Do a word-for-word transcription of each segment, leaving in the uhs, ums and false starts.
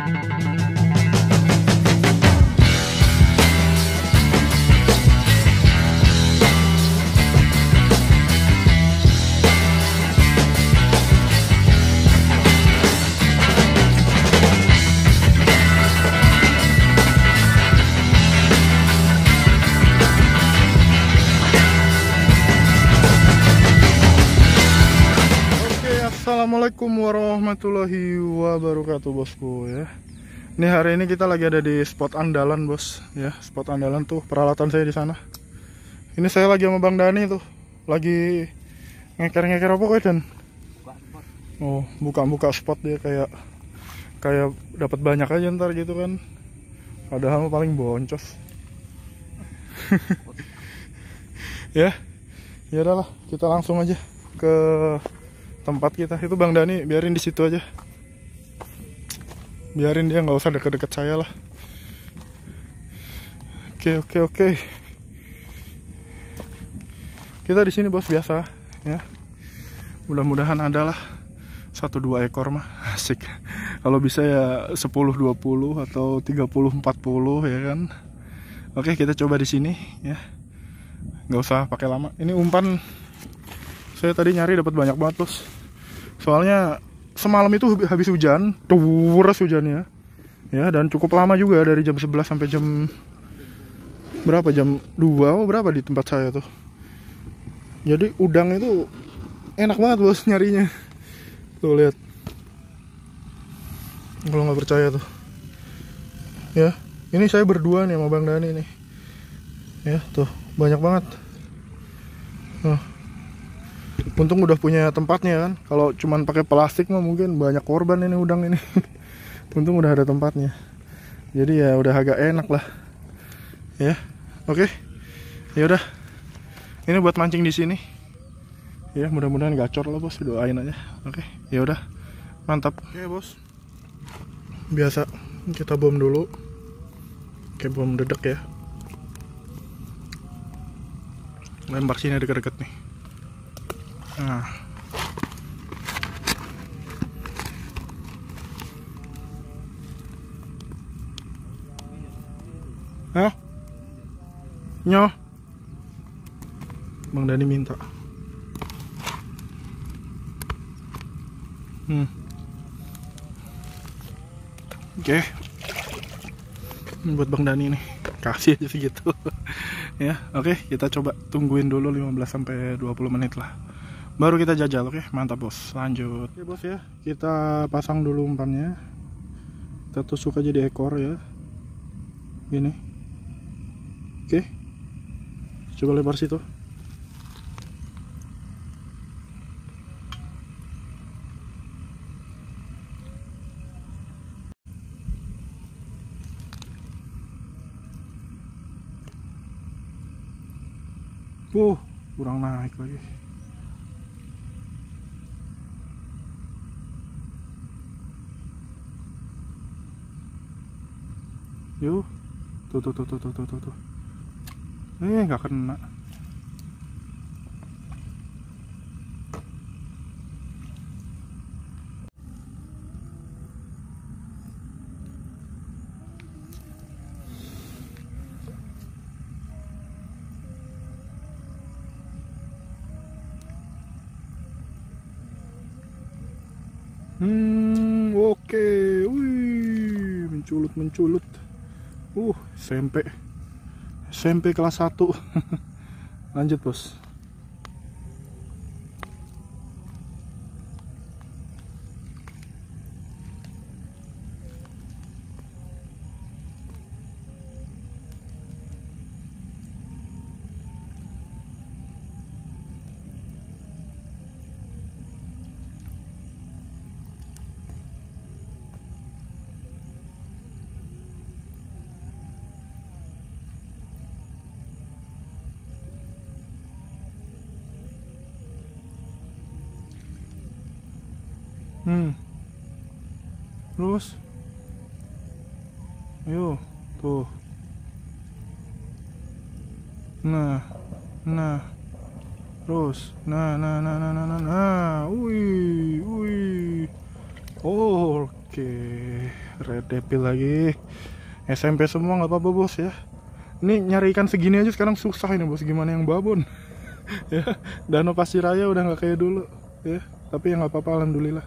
Assalamualaikum warahmatullahi wabarakatuh bosku ya. Ini hari ini kita lagi ada di spot andalan bos ya. Spot andalan tuh peralatan saya di sana. Ini saya lagi sama Bang Dani tuh, lagi ngeker-ngeker apa kok Dan? Oh, buka-buka spot dia kayak kayak dapat banyak aja ntar gitu kan. Padahal paling boncos. Ya, ya udahlah kita langsung aja ke tempat kita. Itu Bang Dani biarin di situ aja, biarin dia nggak usah deket-deket saya lah. Oke oke oke kita di sini bos biasa ya, mudah-mudahan adalah satu dua ekor mah asik. Kalau bisa ya sepuluh dua puluh atau tiga puluh empat puluh ya kan. Oke kita coba di sini ya, nggak usah pakai lama. Ini umpan saya tadi nyari dapat banyak banget bos. Soalnya semalam itu habis hujan, deras hujannya ya, dan cukup lama juga dari jam sebelas sampai jam berapa, jam dua oh, berapa di tempat saya tuh. Jadi udang itu enak banget bos nyarinya. Tuh lihat, kalau nggak percaya tuh ya, ini saya berdua nih sama Bang Dani nih ya, tuh banyak banget. Nah, untung udah punya tempatnya kan. Kalau cuman pakai plastik mah mungkin banyak korban ini udang ini. Untung udah ada tempatnya. Jadi ya udah agak enak lah. Ya. Oke. Ya udah. Ini buat mancing di sini. Ya, mudah-mudahan gacor lah bos, doain aja. Oke. Ya udah. Mantap. Oke, bos. Biasa kita bom dulu. Kayak bom dedek ya. Lempar sini deket-deket nih. Nah, hah? Nyoh, Bang Dani minta. Hmm. Oke, ini buat Bang Dani nih. Kasih aja segitu. Ya, oke, kita coba tungguin dulu lima belas sampai dua puluh menit lah. Baru kita jajal. Oke, mantap bos. Lanjut. Oke bos ya, kita pasang dulu umpannya. Kita tusuk aja di ekor ya, gini. Oke, coba lebar situ. Uh, kurang naik lagi. Yuk, tuh tuh tuh tuh tuh tuh tuh tuh. Eh, nggak kena. Hmm, oke. Wih, menculut menculut. Uh, S M P S M P kelas satu. Lanjut bos. Hmm. Terus. Ayo, tuh. Nah. Nah. Terus. Nah, nah, nah, nah, nah, nah. Nah. Wih, wih. Oh, oke. red devil lagi. S M P semua nggak apa-apa bos ya. Ini nyari ikan segini aja sekarang susah ini bos, gimana yang babon. Ya, Danau Pasir Raya udah nggak kayak dulu ya, tapi ya nggak apa-apa, alhamdulillah.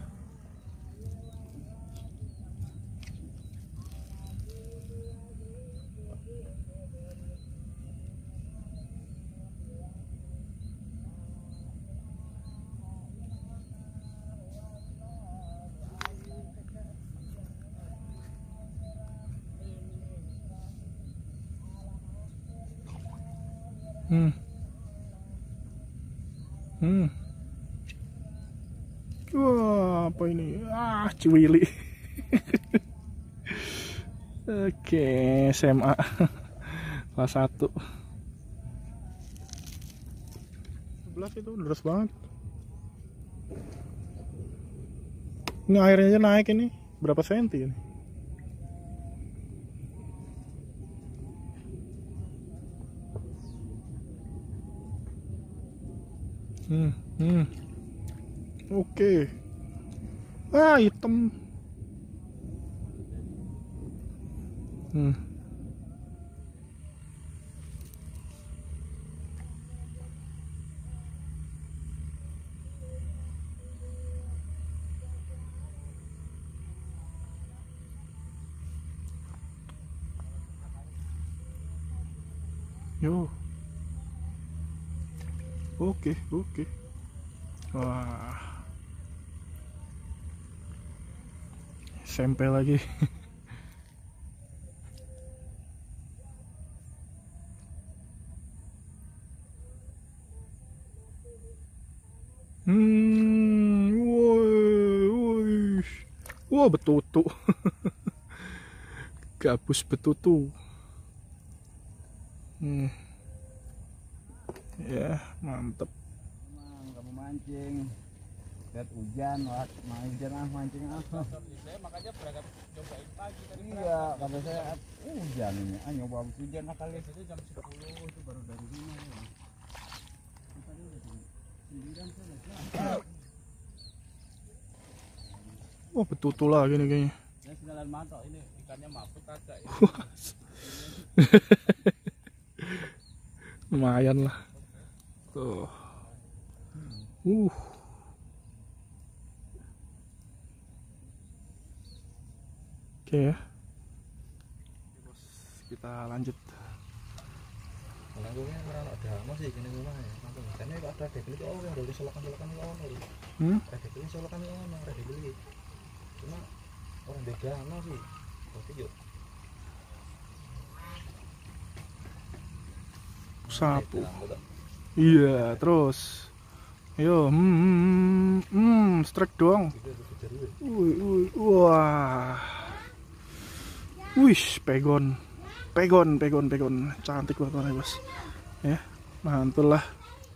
Hmm. Hmm. Wah, apa ini? Ah, cuwili. Oke, S M A kelas satu. sebelas itu deras banget. Ini airnya aja naik ini. Berapa senti ini? Hmm, hmm. Oke. Ah, hitam. Hmm. Yo. Oke, oke. Wah. S M P lagi. Hmm, woi, woi. Wah, betutu. Gabus betutu. Hmm. Ya, mantep. Emang kamu mancing, lihat hujan, wah, mancing ah, mancing ah. Saya makanya berangkat cobain pagi tadi. Iya, kata saya uh, hujan ini, ah nyoba habis hujan nah kali Itu jam sepuluh itu baru dari rumah ya. Tadi udah jam sembilan saja. Oh, betutu lagi nih kayaknya. Ya sedalan mantap ini ikannya mabuk kagak ya. Lumayan lah. Tuh. Uh. Oke ya. Bos, kita lanjut. Nangkungnya karena ada masih gini rumah ya. Nangkung. Karena ada debeli itu oh yang dari solokan-solokan itu ono. Hmm? Ada debeli solokan itu ono, ada debeli. Cuma orang beda ono sih. Oke yuk. Sapu. Iya, terus. Ayo, hmm, hmm, hmm, strike doang. Wih, wih, wah. Wih, pegon. Pegon, pegon, pegon. Cantik banget warnanya, bos. Ya, mantul lah.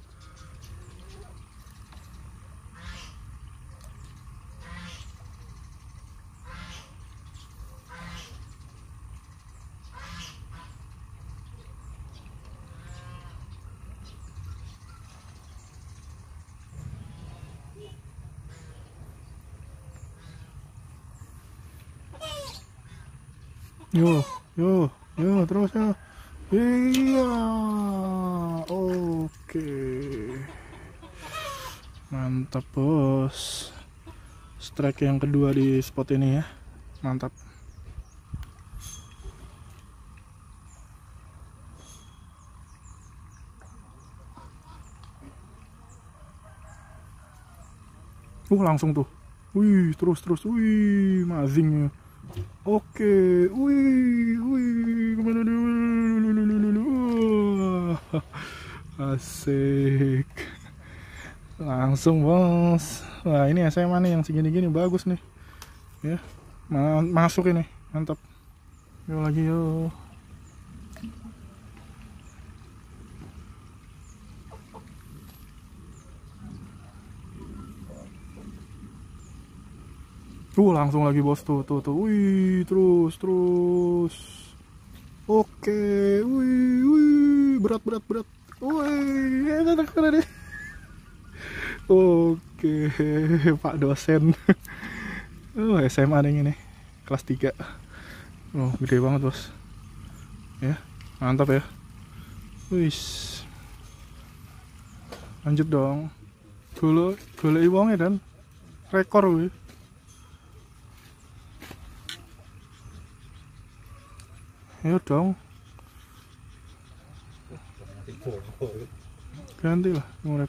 Yo, yo, yo, terus ya. Iya, oke, mantap bos. Strike yang kedua di spot ini ya, mantap. Uh, langsung tuh. Wih, terus terus, wih, mazingnya. Oke, wih, wih, kemana dulu? Asik, langsung bos. Wah, ini S M A nih yang segini-gini bagus nih, ya, masuk ini, mantap. Yuk lagi yuk. Tuh langsung lagi bos, tuh tuh tuh, wih, terus terus. Oke, wih, wih, berat berat berat, wih, enak deh. Oke, Pak dosen. Oh, S M A nih ini, kelas tiga. Oh, gede banget bos. Ya, mantap ya. Wis. Lanjut dong. Golo, golo iwonge dan rekor wih. Ayo dong. Ganti lah ngurep.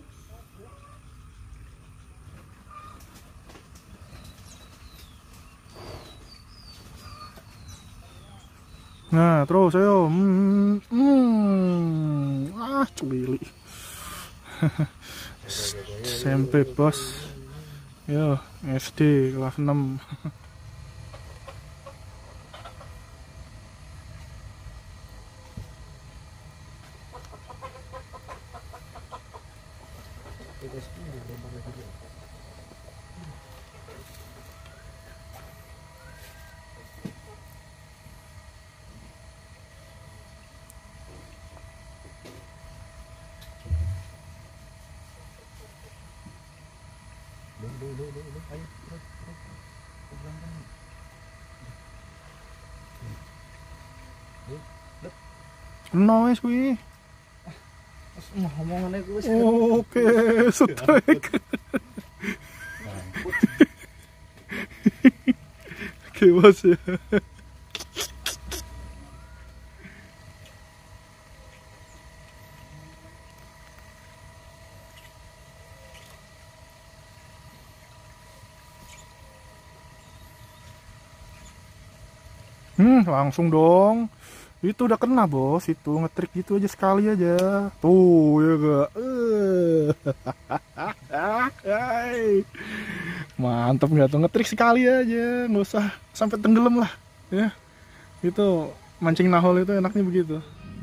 Nah, terus ayo. Hmm, hmm. Ah, cuili. S M P bos. Yo, S D kelas enam. No wis kuwi. Ngomongannya gue sih. Oke, strike. Oke bos ya. Hmm, langsung dong. Itu udah kena bos, itu ngetrik gitu aja sekali aja. Tuh ya gak. Mantap nggak tuh, ngetrik sekali aja, nggak usah sampai tenggelam lah ya. Itu mancing nahol itu enaknya begitu.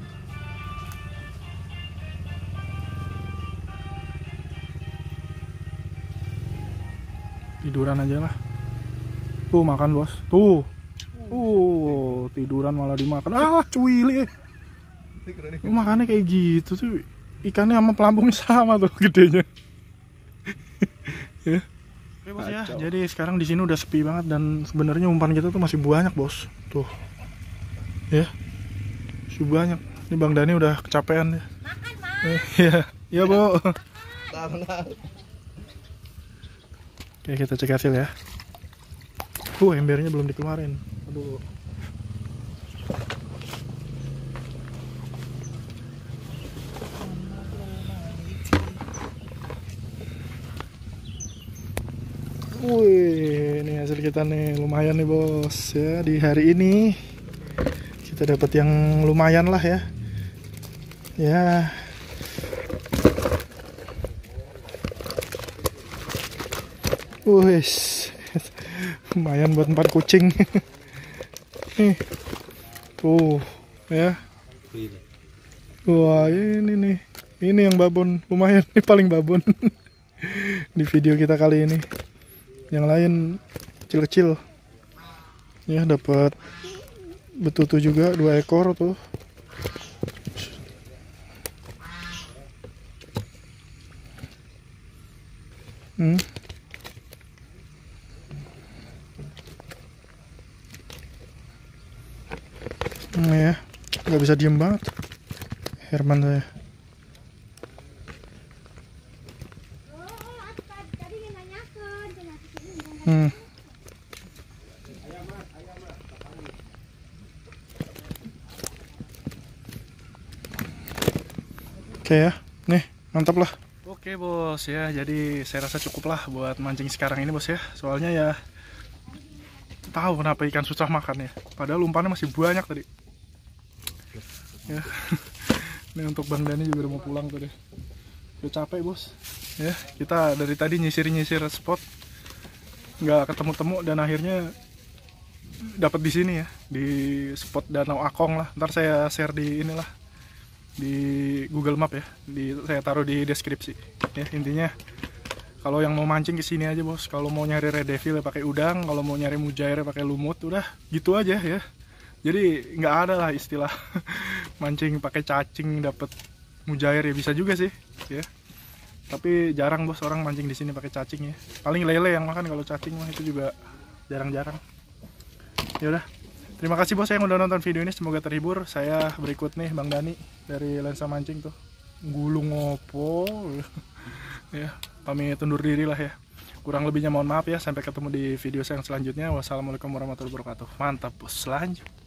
Tiduran aja lah. Tuh makan bos, tuh. Uh, tiduran malah dimakan. Ah, cuili. Makannya kayak gitu tuh. Ikannya sama pelampungnya sama tuh gedenya. Ya. Oke bos ya. Jadi sekarang di sini udah sepi banget dan sebenarnya umpan kita tuh masih banyak bos. Tuh. Ya. Masih banyak. Ini Bang Dani udah kecapean ya. Makan, Mas. Eh, iya. Iya, Bu. Oke, kita cek hasil ya. Uh, embernya belum dikeluarin. Aduh. Wih, ini hasil kita nih lumayan nih bos ya. Di hari ini kita dapat yang lumayan lah ya. Ya. Wih, lumayan buat empat kucing. Nih, tuh ya. Wah ini nih, ini yang babon lumayan, ini paling babon di video kita kali ini. Yang lain kecil-kecil. Ya dapat betutu juga dua ekor tuh. Hmm. Hmm, ya, nggak bisa diem banget Herman saya. Hmm. Oke ya, nih mantap lah. Oke bos ya, jadi saya rasa cukup lah buat mancing sekarang ini bos ya. Soalnya ya tahu kenapa ikan susah makan ya. Padahal umpannya masih banyak tadi. Ya. Ini untuk Bang Dani juga udah mau pulang tuh deh. Udah capek bos. Ya, kita dari tadi nyisir-nyisir spot nggak ketemu-temu dan akhirnya dapat di sini ya, di spot Danau Akong lah. Ntar saya share di inilah di Google Map ya, di saya taruh di deskripsi. Ya intinya kalau yang mau mancing ke sini aja bos. Kalau mau nyari red devil ya pakai udang, kalau mau nyari mujair ya pakai lumut, udah gitu aja ya. Jadi nggak ada lah istilah mancing pakai cacing dapat mujair ya, bisa juga sih ya. Tapi jarang bos orang mancing di sini pakai cacing ya. Paling lele yang makan, kalau cacing mah itu juga jarang-jarang. Ya udah. Terima kasih bos yang udah nonton video ini, semoga terhibur. Saya berikut nih Bang Dani dari Lensa Mancing tuh. Gulung ngopo. Ya, pamit undur diri lah ya. Kurang lebihnya mohon maaf ya. Sampai ketemu di video saya yang selanjutnya. Wassalamualaikum warahmatullahi wabarakatuh. Mantap bos, lanjut.